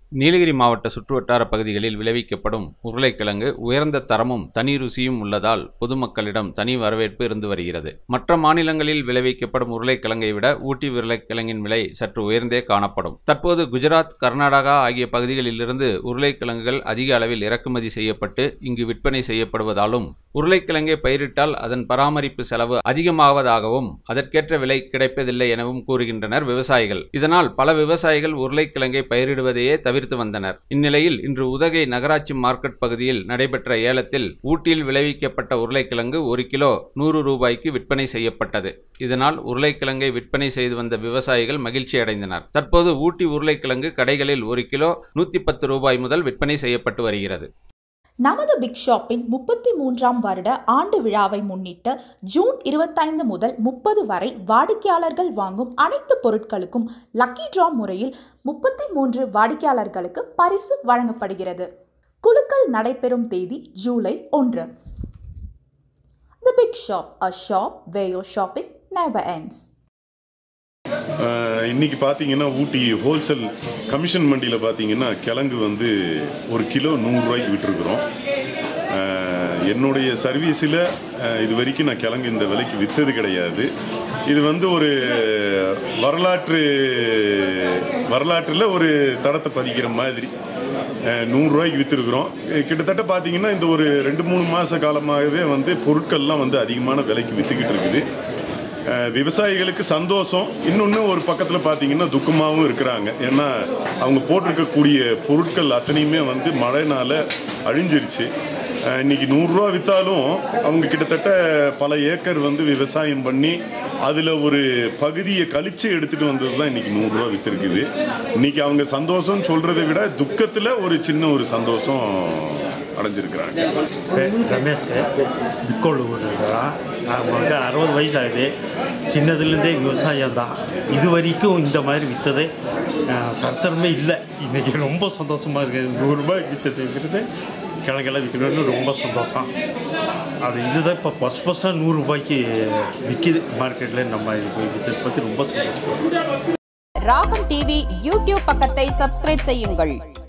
நீலகிரி மாவட்ட சுற்றுவட்டார பகுதிகளில் விளைவிக்கப்படும் உருளைக்கிழங்கு உயர்ந்த தரமும் தனி ருசியும் உள்ளதால் பொதுமக்களிடம் தனி வரவேற்பு இருந்து வருகிறது. மற்ற மாநிலங்களில் விளைவிக்கப்படும் உருளைக்கிழங்கை விட ஊட்டி உருளைக்கிழங்கின் விலை சற்று உயர்ந்தே காணப்படும். தற்போது குஜராத், கர்நாடகா ஆகிய பகுதிகளிலிருந்து உருளைக்கிழங்குகள் அதிக அளவில் இறக்குமதி செய்யப்பட்டு இங்கு விற்பனை செய்யப்படுவதாலும் உருளைக்கிழங்கை பயிரிட்டால் அதன் பராமரிப்பு செலவு அதிகமாவதாகவும் அதற்கேற்ற விலை கிடைப்பதில்லை எனவும் கூறுகின்றனர் விவசாயிகள். இதனால் பல விவசாயிகள் உருளைக்கிழங்கை பயிரிடுவதையே தவிர்த்து வந்தனர். இந்நிலையில் இன்று உதகை நகராட்சி மார்க்கெட் பகுதியில் நடைபெற்ற ஏலத்தில் ஊட்டியில் விளைவிக்கப்பட்ட உருளைக்கிழங்கு 1 கிலோ 100 ரூபாய்க்கு விற்பனை செய்யப்பட்டது. இதனால் உருளைக்கிழங்கை விற்பனை செய்து வந்த விவசாயிகள் மகிழ்ச்சி அடைந்தனர். தற்போது ஊட்டி உருளைக்கிழங்கு கடைகளில் 1 கிலோ 110 ரூபாய் முதல் விற்பனை செய்யப்பட்டு வருகிறது. நமது பிக் ஷாப்பின் 33ஆம் வருட ஆண்டு விழாவை முன்னிட்டு ஜூன் 25 முதல் 30 வரை வாடிக்கையாளர்கள் வாங்கும் அனைத்து பொருட்களுக்கும் லக்கி டிரா முறையில் 33 வாடிக்கையாளர்களுக்கு பரிசு வழங்கப்படுகிறது. குலுக்கல் நடைபெறும் தேதி July 1. The Big Shop, a shop where your shopping never ends. இன்றைக்கி பார்த்தீங்கன்னா ஊட்டி ஹோல்சேல் கமிஷன் மண்டியில் பார்த்தீங்கன்னா கிழங்கு வந்து 1 கிலோ 100 ரூபாய்க்கு விட்டுருக்குறோம். என்னுடைய சர்வீஸில் இது வரைக்கும் நான் கிழங்கு இந்த விலைக்கு விற்றது கிடையாது. இது வந்து ஒரு வரலாற்றில் ஒரு தடத்தை பதிக்கிற மாதிரி 100 ரூபாய்க்கு விற்றுருக்குறோம். கிட்டத்தட்ட பார்த்தீங்கன்னா இந்த ஒரு 2-3 மாத காலமாகவே வந்து பொருட்கள்லாம் வந்து அதிகமான விலைக்கு விற்றுக்கிட்டு இருக்குது. விவசாயிகளுக்கு சந்தோஷம். இன்னொன்று ஒரு பக்கத்தில் பார்த்தீங்கன்னா துக்கமாகவும் இருக்கிறாங்க. ஏன்னா அவங்க போட்டிருக்கக்கூடிய பொருட்கள் அத்தனையுமே வந்து மழைனால் அழிஞ்சிருச்சு. இன்றைக்கி 100 ரூபா விற்றாலும் அவங்க கிட்டத்தட்ட பல ஏக்கர் வந்து விவசாயம் பண்ணி அதில் ஒரு பகுதியை கழித்து எடுத்துகிட்டு வந்தது தான் இன்றைக்கி 100 ரூபா விற்றுருக்குது. இன்றைக்கி அவங்க சந்தோஷம் சொல்கிறத விட துக்கத்தில் ஒரு சின்ன ஒரு சந்தோஷம் அடைஞ்சிருக்கிறாங்க. ரமேஷ் பிக்கோல் ஊருதான். நான் வந்து 60 வயசு ஆகுது. சின்னதுலேருந்தே விவசாயம் தான். இது வரைக்கும் இந்த மாதிரி விற்றதே சரித்திரமே இல்லை. இன்றைக்கி ரொம்ப சந்தோஷமாக இருக்குது. 100 ரூபாய்க்கு விற்றுறது கிழங்கெல்லாம் விற்கணும்னு ரொம்ப சந்தோஷம். அது இதுதான் இப்போ ஃபஸ்ட்டாக 100 ரூபாய்க்கு விற்கிது மார்க்கெட்டில். நம்ம இது போய் விற்றதை பற்றி ரொம்ப சந்தோஷம். ராகம் டிவி யூடியூப் பக்கத்தை சப்ஸ்கிரைப் செய்யுங்கள்.